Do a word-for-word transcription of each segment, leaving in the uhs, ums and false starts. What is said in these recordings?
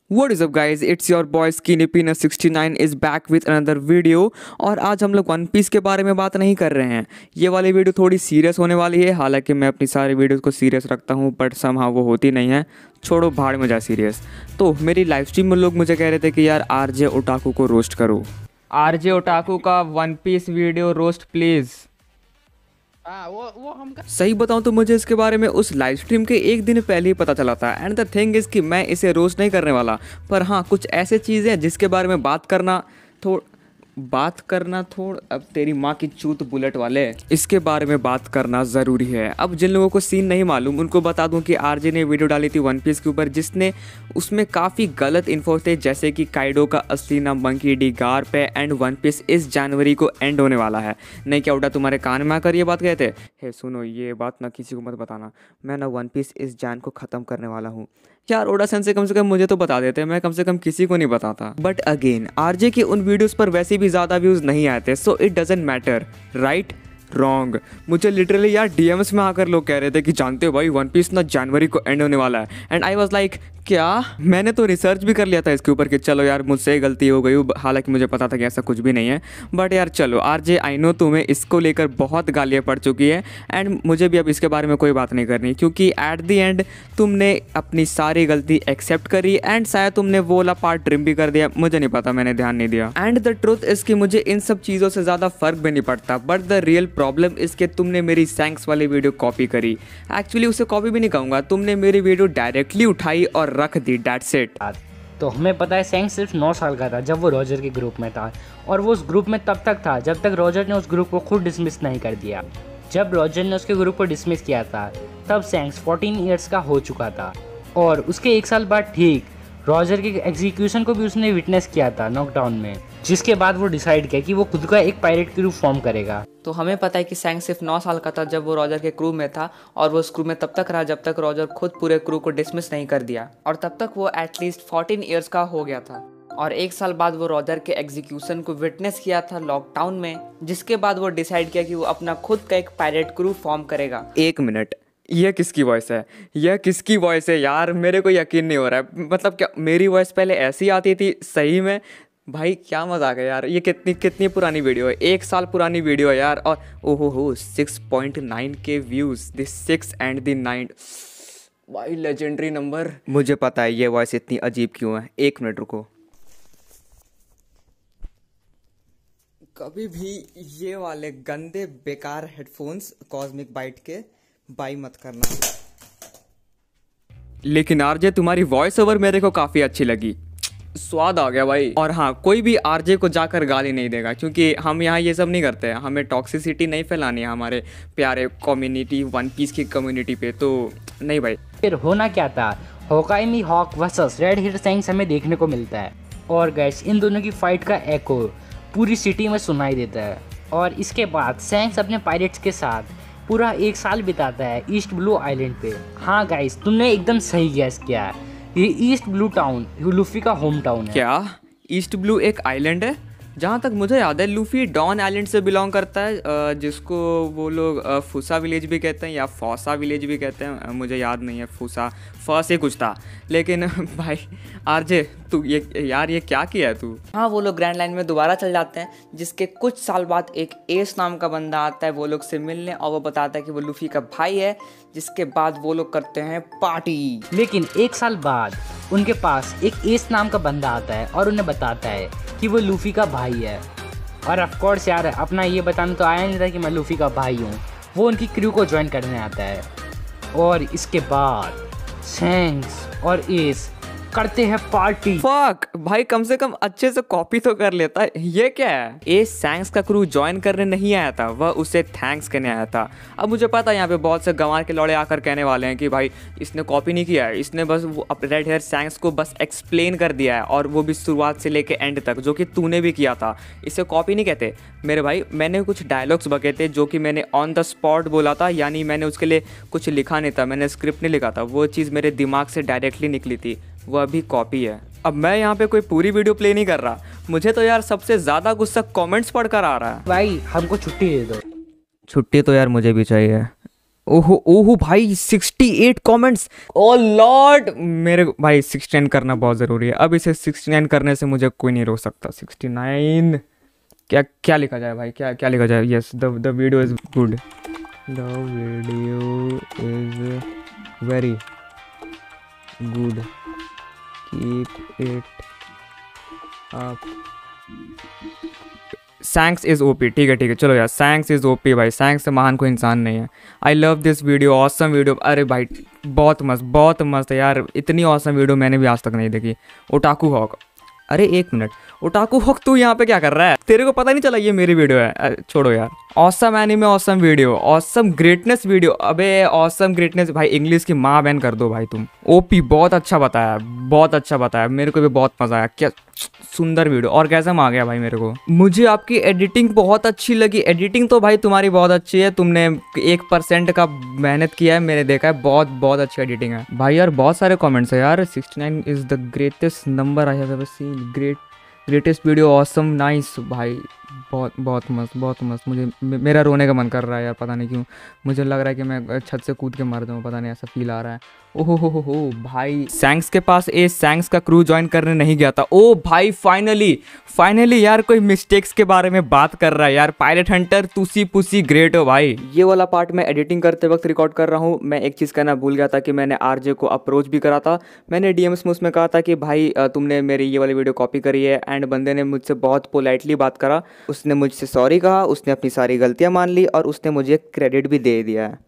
What is up guys, it's your boy Skinny Peanut sixty nine is back with another video। और आज हम लोग one piece के बारे में बात नहीं कर रहे हैं। ये वाली वीडियो थोड़ी सीरियस होने वाली है। हालांकि मैं अपनी सारी वीडियोस को सीरियस रखता हूँ बट समहाउ वो होती नहीं है। छोड़ो, भाड़ में जा सीरियस। तो मेरी लाइव स्ट्रीम में लोग मुझे कह रहे थे कि यार आरजे ओटाकू को रोस्ट करो। आरजे ओटाकू का One Piece video roast please. आ, वो वो हम सही बताऊं तो मुझे इसके बारे में उस लाइव स्ट्रीम के एक दिन पहले ही पता चला था। एंड द थिंग इज़ कि मैं इसे रोस्ट नहीं करने वाला, पर हाँ कुछ ऐसे चीज़ें हैं जिसके बारे में बात करना थोड़ बात करना थोड़ अब तेरी माँ की चूत बुलेट वाले, इसके बारे में बात करना ज़रूरी है। अब जिन लोगों को सीन नहीं मालूम उनको बता दूं कि आरजे ने वीडियो डाली थी वन पीस के ऊपर जिसने उसमें काफ़ी गलत इन्फो थे, जैसे कि काइडो का असली नाम मंकी डी गार्प है एंड वन पीस इस जनवरी को एंड होने वाला है। नहीं क्या उड़ा तुम्हारे कान में आकर ये बात कहते? हे सुनो, ये बात ना किसी को मत बताना, मैं ना वन पीस इस जान को ख़त्म करने वाला हूँ। यार ओडा सन से कम से कम मुझे तो बता देते, मैं कम से कम किसी को नहीं बताता। बट अगेन आरजे के उन वीडियोस पर वैसे भी ज़्यादा व्यूज़ नहीं आते, so it doesn't matter, right wrong. मुझे लिटरली यार डीएम्स में आकर लोग कह रहे थे कि जानते हो भाई वन पीस ना जनवरी को एंड होने वाला है। एंड आई वाज लाइक क्या? मैंने तो रिसर्च भी कर लिया था इसके ऊपर कि चलो यार मुझसे गलती हो गई, हालांकि मुझे पता था कि ऐसा कुछ भी नहीं है। बट यार चलो आरजे, आई नो तुम्हें इसको लेकर बहुत गालियाँ पड़ चुकी है एंड मुझे भी अब इसके बारे में कोई बात नहीं करनी, क्योंकि एट दी एंड तुमने अपनी सारी गलती एक्सेप्ट करी एंड शायद तुमने वो वाला पार्ट ट्रिम भी कर दिया, मुझे नहीं पता, मैंने ध्यान नहीं दिया। एंड द ट्रुथ इज़ कि मुझे इन सब चीज़ों से ज़्यादा फर्क भी नहीं पड़ता, but the real problem is कि तुमने मेरी सैंक्स वाली वीडियो कॉपी करी। एक्चुअली उसे कॉपी भी नहीं कहूँगा, तुमने मेरी वीडियो डायरेक्टली उठाई और रख दी, दैट्स इट। तो हमें पता है सैंक्स सिर्फ नौ साल का था जब वो रॉजर के ग्रुप में था, और वो उस ग्रुप में तब तक था जब तक रॉजर ने उस ग्रुप को खुद डिसमिस नहीं कर दिया। जब रॉजर ने उसके ग्रुप को डिसमिस किया था तब सैंक्स चौदह इयर्स का हो चुका था, और उसके एक साल बाद ठीक रॉजर के एग्जीक्यूशन को भी उसने विटनेस किया था नॉकडाउन में, जिसके बाद वो डिसाइड किया कि वो खुद का एक पायरेट क्रू फॉर्म करेगा। तो हमें पता है कि सैंक्स सिर्फ नौ साल का था जब वो रॉजर के क्रू में था, और वो उस क्रू में तब तक रहा जब तक रॉजर खुद पूरे क्रू को डिसमिस नहीं कर दिया, और तब तक वो एटलीस्ट चौदह इयर्स का हो गया था। और एक साल बाद वो रॉजर के एग्जीक्यूशन को विटनेस किया था लॉकडाउन में, जिसके बाद वो डिसाइड किया कि वो अपना खुद का एक पायरेट क्रू फॉर्म करेगा। एक मिनट, यह किसकी वॉइस है? यह किसकी वॉइस है यार? मेरे को यकीन नहीं हो रहा है। मतलब क्या मेरी वॉइस पहले ऐसी आती थी सही में? भाई क्या मजाक है यार। ये कितनी कितनी पुरानी वीडियो है, एक साल पुरानी वीडियो है यार। और ओहो हो सिक्स पॉइंट नाइन के views, this six and the nine, भाई लेजेंडरी नंबर। मुझे पता है ये वॉइस इतनी अजीब क्यों है। एक मिनट रुको, कभी भी ये वाले गंदे बेकार हेडफोन्स कॉस्मिक बाइट के बाई मत करना। लेकिन आरजे तुम्हारी वॉइस ओवर मेरे को काफ़ी अच्छी लगी, स्वाद आ गया भाई। और हाँ, कोई भी आरजे को जाकर गाली नहीं देगा, क्योंकि हम यहाँ ये सब नहीं करते हैं। हमें टॉक्सिसिटी नहीं फैलानी है हमारे प्यारे कम्युनिटी वन पीस की कम्युनिटी पे, तो नहीं भाई। फिर होना क्या था, Hawkeye Mihawk versus red hit Shanks हमें देखने को मिलता है, और गैस इन दोनों की फाइट का एको पूरी सिटी में सुनाई देता है। और इसके बाद सैंक्स अपने पायरेट्स के साथ पूरा एक साल बिताता है ईस्ट ब्लू आइलैंड पे। हाँ गाइस, तुमने एकदम सही गैस किया है, ये ईस्ट ब्लू टाउन लूफी का होम टाउन है। क्या ईस्ट ब्लू एक आइलैंड है? जहाँ तक मुझे याद है लूफी डॉन आइलैंड से बिलोंग करता है, जिसको वो लोग फूसा विलेज भी कहते हैं या फौसा विलेज भी कहते हैं, मुझे याद नहीं है, फूसा फ से कुछ था। लेकिन भाई आरजे तू ये यार ये क्या किया है तू? हाँ, वो लोग ग्रैंड लाइन में दोबारा चल जाते हैं, जिसके कुछ साल बाद एक एस नाम का बंदा आता है वो लोग से मिलने, और वो बताता है कि वो लूफी का भाई है, जिसके बाद वो लोग करते हैं पार्टी। लेकिन एक साल बाद उनके पास एक एस नाम का बंदा आता है और उन्हें बताता है कि वो लूफी का भाई है। और ऑफ कोर्स यार अपना ये बताने तो आया नहीं था कि मैं लूफी का भाई हूँ। वो उनकी क्रू को ज्वाइन करने आता है, और इसके बाद सैंक्स और एस करते हैं पार्टी। फक भाई, कम से कम अच्छे से कॉपी तो कर लेता है। ये क्या है? ए सैंक्स का क्रू ज्वाइन करने नहीं आया था, वह उसे थैंक्स कहने आया था। अब मुझे पता है यहाँ पे बहुत से गंवार के लौड़े आकर कहने वाले हैं कि भाई इसने कॉपी नहीं किया है, इसने बस वो रेड हेयर सैंक्स को बस एक्सप्लेन कर दिया है, और वो भी शुरुआत से लेके एंड तक, जो कि तूने भी किया था। इसे कॉपी नहीं कहते मेरे भाई। मैंने कुछ डायलॉग्स बके थे जो कि मैंने ऑन द स्पॉट बोला था, यानी मैंने उसके लिए कुछ लिखा नहीं था, मैंने स्क्रिप्ट नहीं लिखा था, वो चीज़ मेरे दिमाग से डायरेक्टली निकली थी, वह भी कॉपी है। अब मैं यहाँ पे कोई पूरी वीडियो प्ले नहीं कर रहा, मुझे तो यार सबसे ज़्यादा गुस्सा कमेंट्स पढ़कर आ रहा है। भाई हमको छुट्टी दे दो। छुट्टी तो यार मुझे भी चाहिए। ओहो ओहो भाई sixty eight comments, oh lord. मेरे भाई सिक्सटी नाइन करना बहुत ज़रूरी है। अब इसे सिक्सटी नाइन करने से मुझे कोई नहीं रोक सकता। सिक्सटी नाइन क्या क्या लिखा जाए भाई, क्या क्या लिखा जाए? Yes, the the video is good, the video is very good, keep it up, Shanks is OP. ठीक है ठीक है, चलो यार, सैंक्स इज़ ओपी भाई, सैंक्स से महान कोई इंसान नहीं है। I love this video, awesome video. अरे भाई बहुत मस्त, बहुत मस्त है यार, इतनी ऑसम वीडियो मैंने भी आज तक नहीं देखी। ओटाकू हॉक, अरे एक मिनट, ओटाकू हॉक तू यहाँ पे क्या कर रहा है? तेरे को पता नहीं चला ये मेरी वीडियो है? अरे छोड़ो यार। Awesome anime, awesome video, awesome greatness video. अबे ऑसम ग्रेटनेस भाई, इंग्लिश की माँ बहन कर दो भाई तुम। ओपी, बहुत अच्छा बताया, बहुत अच्छा बताया, मेरे को भी बहुत मजा आया। क्या सुंदर वीडियो, और कैसा आ गया भाई मेरे को। मुझे आपकी एडिटिंग बहुत अच्छी लगी। एडिटिंग तो भाई तुम्हारी बहुत अच्छी है, तुमने एक परसेंट का मेहनत किया है, मैंने देखा है, बहुत बहुत अच्छी एडिटिंग है भाई। यार बहुत सारे कमेंट्स है यार। Sixty nine is the greatest number I have ever seen, great greatest video, awesome, nice भाई, बहुत बहुत मस्त, बहुत मस्त। मुझे मेरा रोने का मन कर रहा है यार, पता नहीं क्यों। मुझे लग रहा है कि मैं छत से कूद के मर जाऊँ, पता नहीं, ऐसा फील आ रहा है। ओहो हो हो हो भाई, सैंक्स के पास ए सैंक्स का क्रू ज्वाइन करने नहीं गया था। ओ भाई फाइनली फाइनली यार कोई मिस्टेक्स के बारे में बात कर रहा है यार। पायलट हंटर तुसी पुसी ग्रेट हो भाई। ये वाला पार्ट मैं एडिटिंग करते वक्त रिकॉर्ड कर रहा हूँ। मैं एक चीज़ कहना भूल गया था कि मैंने आरजे को अप्रोच भी करा था। मैंने डीएम्स में उसमें कहा था कि भाई तुमने मेरी ये वाली वीडियो कॉपी करी है, एंड बंदे ने मुझसे बहुत पोलाइटली बात करा। उसने मुझसे सॉरी कहा, उसने अपनी सारी गलतियाँ मान ली, और उसने मुझे क्रेडिट भी दे दिया है।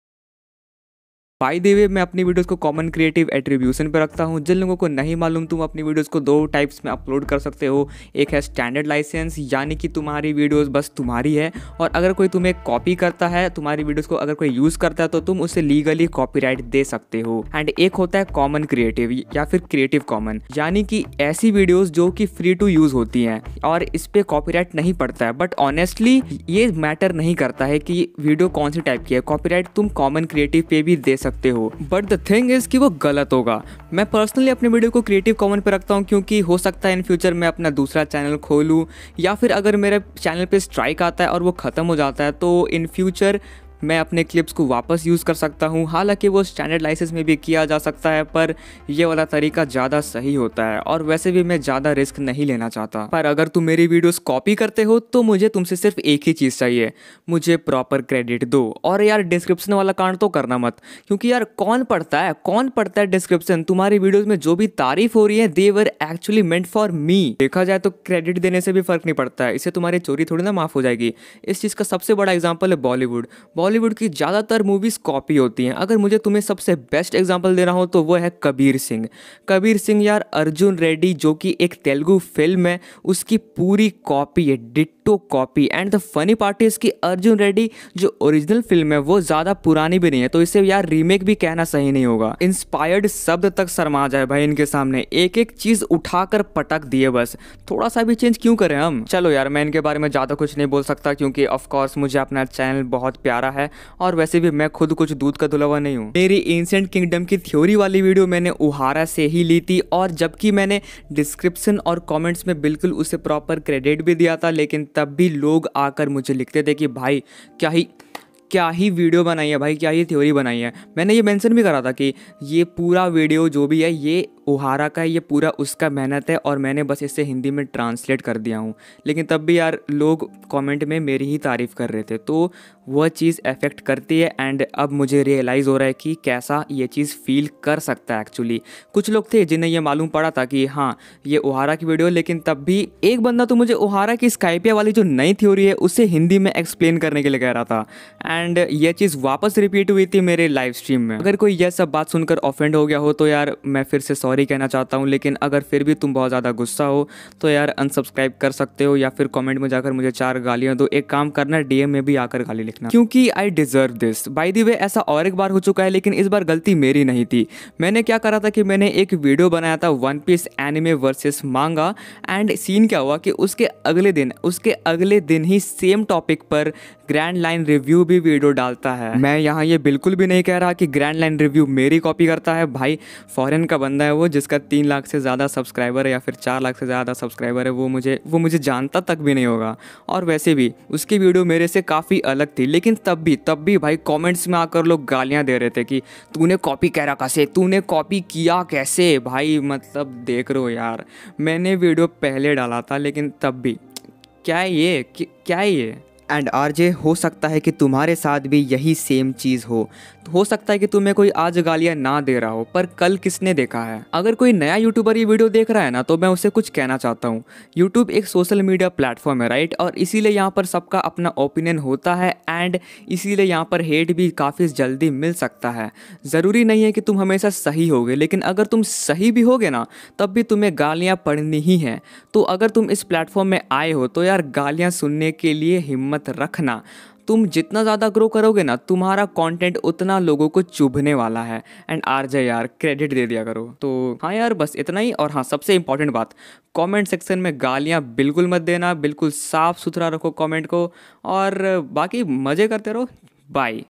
बाय द वे, मैं अपनी वीडियोस को कॉमन क्रिएटिव एट्रीब्यूशन पे रखता हूँ। जिन लोगों को नहीं मालूम, तुम अपनी वीडियोस को दो टाइप्स में अपलोड कर सकते हो। एक है स्टैंडर्ड लाइसेंस, यानी कि तुम्हारी वीडियोस बस तुम्हारी है, और अगर कोई तुम्हें कॉपी करता है, तुम्हारी वीडियोस को अगर कोई यूज़ करता है, तो तुम उसे लीगली कॉपीराइट दे सकते हो। एंड एक होता है कॉमन क्रिएटिव या फिर क्रिएटिव कॉमन, यानी कि ऐसी वीडियोज़ जो कि फ्री टू यूज़ होती हैं और इस पर कॉपीराइट नहीं पड़ता है। बट ऑनेस्टली ये मैटर नहीं करता है कि वीडियो कौन सी टाइप की है, कॉपीराइट तुम कॉमन क्रिएटिव पे भी दे सकते हो। बट द थिंग इज कि वो गलत होगा। मैं पर्सनली अपने वीडियो को क्रिएटिव कॉमन पे रखता हूँ, क्योंकि हो सकता है इन फ्यूचर मैं अपना दूसरा चैनल खोलूँ, या फिर अगर मेरे चैनल पे स्ट्राइक आता है और वो ख़त्म हो जाता है, तो इन फ्यूचर मैं अपने क्लिप्स को वापस यूज़ कर सकता हूँ। हालांकि वो स्टैंडर्ड लाइसेंस में भी किया जा सकता है, पर ये वाला तरीका ज़्यादा सही होता है, और वैसे भी मैं ज़्यादा रिस्क नहीं लेना चाहता। पर अगर तुम मेरी वीडियोस कॉपी करते हो, तो मुझे तुमसे सिर्फ एक ही चीज़ चाहिए, मुझे प्रॉपर क्रेडिट दो। और यार डिस्क्रिप्शन वाला कांड तो करना मत, क्योंकि यार कौन पढ़ता है कौन पढ़ता है डिस्क्रिप्शन? तुम्हारी वीडियोज़ में जो भी तारीफ हो रही है, दे were actually meant for me. देखा जाए तो क्रेडिट देने से भी फर्क नहीं पड़ता है, इससे तुम्हारी चोरी थोड़ी ना माफ़ हो जाएगी। इस चीज़ का सबसे बड़ा एग्जाम्पल है बॉलीवुड। बॉलीवुड की ज़्यादातर मूवीज़ कॉपी होती हैं। अगर मुझे तुम्हें सबसे बेस्ट एग्जांपल देना हो, तो वो है कबीर सिंह। कबीर सिंह यार, अर्जुन रेड्डी जो कि एक तेलुगु फिल्म है, उसकी पूरी कॉपी है, ditto copy. And the funny part is कि अर्जुन रेड्डी जो ओरिजिनल फिल्म है, वो ज़्यादा पुरानी भी नहीं है, तो इसे यार रीमेक भी कहना सही नहीं होगा। इंस्पायर्ड शब्द तक शर्मा जाए भाई इनके सामने, एक एक चीज़ उठाकर पटक दिए बस। थोड़ा सा भी चेंज क्यों करें हम? चलो यार, मैं इनके बारे में ज़्यादा कुछ नहीं बोल सकता, क्योंकि ऑफकोर्स मुझे अपना चैनल बहुत प्यारा है, और वैसे भी मैं खुद कुछ दूध का धुलवा नहीं हूँ। मेरी एंशिएंट किंगडम की थ्योरी वाली वीडियो मैंने उहारा से ही ली थी, और जबकि मैंने डिस्क्रिप्शन और कमेंट्स में बिल्कुल उसे प्रॉपर क्रेडिट भी दिया था, लेकिन तब भी लोग आकर मुझे लिखते थे कि भाई क्या ही क्या ही वीडियो बनाई है भाई, क्या ही थ्योरी बनाई है। मैंने ये मेंशन भी करा था कि ये पूरा वीडियो जो भी है, ये उहारा का है, ये पूरा उसका मेहनत है, और मैंने बस इसे हिंदी में ट्रांसलेट कर दिया हूँ। लेकिन तब भी यार लोग कमेंट में मेरी ही तारीफ़ कर रहे थे, तो वह चीज़ अफेक्ट करती है। एंड अब मुझे रियलाइज़ हो रहा है कि कैसा ये चीज़ फील कर सकता है एक्चुअली। कुछ लोग थे जिन्हें ये मालूम पड़ा था कि हाँ ये उहारा की वीडियो, लेकिन तब भी एक बंदा तो मुझे उहारा की स्काइपिया वाली जो नई थ्योरी है, उसे हिंदी में एक्सप्लेन करने के लिए कह रहा था, एंड ये चीज़ वापस रिपीट हुई थी मेरे लाइव स्ट्रीम में। अगर कोई यह सब बात सुनकर ऑफेंड हो गया हो, तो यार मैं फिर से सॉरी कहना चाहता हूँ। लेकिन अगर फिर भी तुम बहुत ज़्यादा गुस्सा हो, तो यार अनसब्सक्राइब कर सकते हो, या फिर कमेंट में जाकर मुझे चार गालियाँ दो। एक काम करना, डीएम में भी आकर गाली लिखना, क्योंकि I deserve this. By the way, ऐसा और एक बार हो चुका है, लेकिन इस बार गलती मेरी नहीं थी। मैंने क्या करा था कि मैंने एक वीडियो बनाया था One Piece anime versus manga, and scene क्या हुआ कि उसके अगले दिन उसके अगले दिन ही सेम टॉपिक पर ग्रैंड लाइन रिव्यू भी वीडियो डालता है। मैं यहाँ ये बिल्कुल भी नहीं कह रहा कि ग्रैंड लाइन रिव्यू मेरी कॉपी करता है, भाई फॉरेन का बंदा है वो, जिसका तीन लाख से ज़्यादा सब्सक्राइबर है या फिर चार लाख से ज़्यादा सब्सक्राइबर है वो मुझे वो मुझे जानता तक भी नहीं होगा। और वैसे भी उसकी वीडियो मेरे से काफ़ी अलग थी, लेकिन तब भी तब भी भाई कमेंट्स में आकर लोग गालियाँ दे रहे थे कि तूने कॉपी करा कैसे, तूने कॉपी किया कैसे। भाई मतलब देख रहे हो यार, मैंने वीडियो पहले डाला था लेकिन तब भी क्या है ये, क्या है ये। एंड आरजे, हो सकता है कि तुम्हारे साथ भी यही सेम चीज़ हो। तो हो सकता है कि तुम्हें कोई आज गालियाँ ना दे रहा हो, पर कल किसने देखा है। अगर कोई नया यूट्यूबर ये वीडियो देख रहा है ना, तो मैं उसे कुछ कहना चाहता हूँ। यूट्यूब एक सोशल मीडिया प्लेटफॉर्म है, राइट, और इसीलिए यहाँ पर सबका अपना ओपिनियन होता है एंड इसीलिए यहाँ पर हेट भी काफ़ी जल्दी मिल सकता है। ज़रूरी नहीं है कि तुम हमेशा सही होगे, लेकिन अगर तुम सही भी होगे ना, तब भी तुम्हें गालियाँ पड़नी ही हैं। तो अगर तुम इस प्लेटफॉर्म में आए हो तो यार गालियाँ सुनने के लिए हिम्मत रखना। तुम जितना ज़्यादा ग्रो करोगे ना, तुम्हारा कंटेंट उतना लोगों को चुभने वाला है। एंड आरजे यार, क्रेडिट दे दिया करो। तो हाँ यार, बस इतना ही। और हाँ, सबसे इंपॉर्टेंट बात, कमेंट सेक्शन में गालियाँ बिल्कुल मत देना, बिल्कुल साफ़ सुथरा रखो कमेंट को, और बाकी मज़े करते रहो। बाय।